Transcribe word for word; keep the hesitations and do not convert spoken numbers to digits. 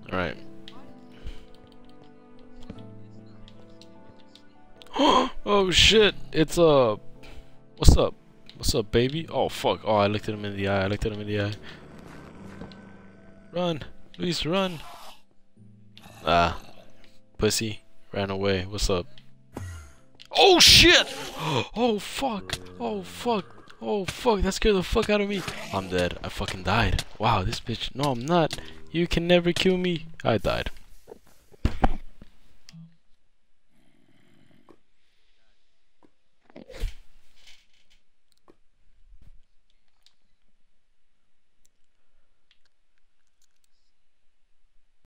Alright. Oh shit! It's uh what's up? What's up, baby? Oh fuck. Oh, I looked at him in the eye. I looked at him in the eye. Run. Please run. Ah. Pussy. Ran away. What's up? Oh shit! Oh fuck! Oh fuck! Oh fuck! That scared the fuck out of me. I'm dead. I fucking died. Wow, this bitch. No, I'm not. You can never kill me. I died.